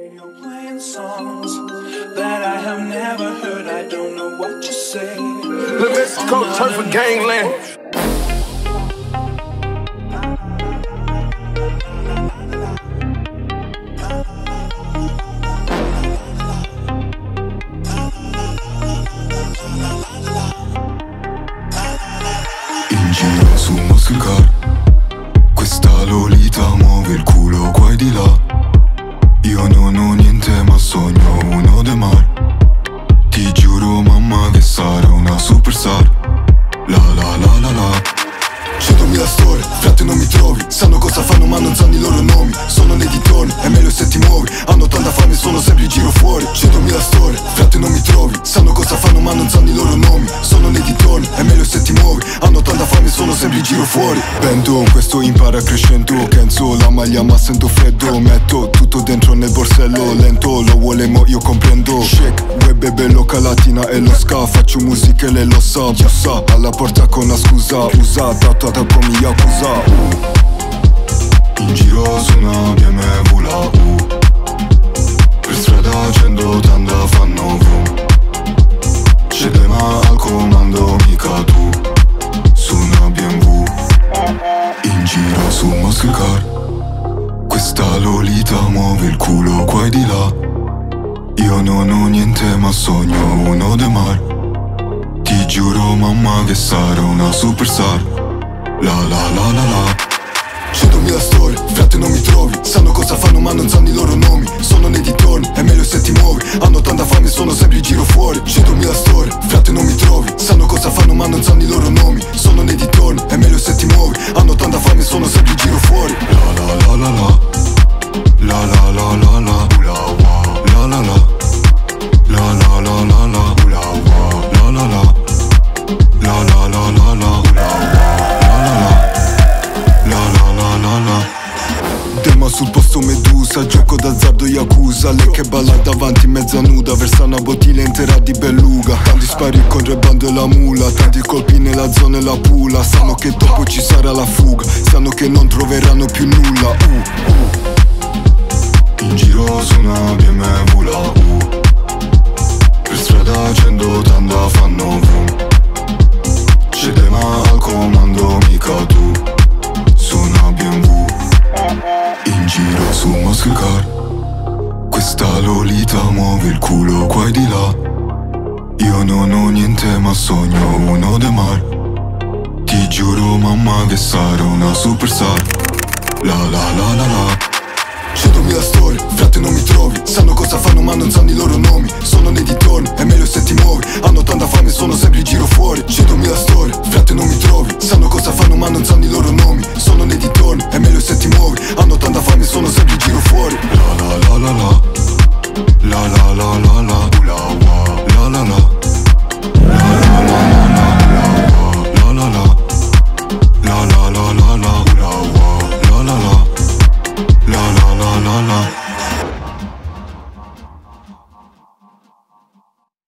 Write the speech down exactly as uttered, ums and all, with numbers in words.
You're playing songs that I have never heard. I don't know what you say. Let's go turn for gangland. In giro su Mastercard, questa Lolita muove il culo qua e di là. Io non ho niente ma sogno uno de mar. Ti giuro mamma che sarò una superstar. La la la la la. Centomila storie, frate non mi trovi. Sanno cosa fanno ma non sanno i loro nomi. Sono nei dintorni, è meglio se ti muovi. Hanno tanta fame, sono sempre in giro fuori. Centomila storie, frate non mi trovi. Sanno cosa fanno ma non sanno i loro nomi. Sono nei dintorni, è meglio se ti muovi. Hanno tanta fame, sono sempre in giro fuori. Bendo, questo impara crescendo. Kenzo la maglia ma sento freddo. Metto tutto dentro nel borsello. Lento, lo vuole mo io comprendo. Shake, web è bello calatina e lo ska. Faccio musica e lei lo sa. Bussa alla porta con una scusa. Usa, tatuata come Yakuza. In giro su una B M W la U. Per strada cento tanta fanno vroom. Scende ma al comando mica tu. Su una B M W. In giro su Mastercard, questa Lolita muove il culo qua e di là. Io non ho niente ma sogno uno de mar. Ti giuro mamma che sarò una superstar. La la la la la. Centomila storie, frate non mi trovi. Sanno cosa fanno ma non sanno i loro nomi. Sono nei dintorni, è meglio se ti muovi. Hanno tanta fame, sono sempre in giro fuori. Centomila storie, frate non mi trovi. Sanno cosa fanno ma non sanno i loro nomi. Sono nei dintorni, è meglio se ti muovi. Hanno tanta fame, sono sempre in giro fuori. La la la la la. La la la la la. La la la. La la la la la. La la la. La la la la la. Dema sul posto Medusa, gioco d'azzardo Yakuza. Lei che balla davanti mezza nuda, versa una bottiglia intera di beluga. Tanti spari con tre bande e la mula, tanti colpi nella zona e la pula. Sanno che dopo ci sarà la fuga, sanno che non troveranno più nulla. uh, uh. In giro su una B M W la U. Per strada cento tanta fanno vroom. Scende ma al comando mica tu. Su una B M W. In giro su Mastercard, questa Lolita muove il culo qua e di là. Io non ho niente ma sogno uno de mar. Ti giuro mamma che sarò una superstar. La la la la la. Centomila storie, frate non mi trovi. Sanno cosa fanno ma non sanno i loro nomi. Sono nei dintorni, è meglio se ti muovi. Hanno tanta fame, sono sempre in giro fuori. Centomila storie, frate non mi trovi. Sanno cosa fanno ma non sanno i loro nomi. Sono nei dintorni, è meglio se ti muovi. Hanno tanta fame, sono sempre in giro fuori. La la la la la. La la la la.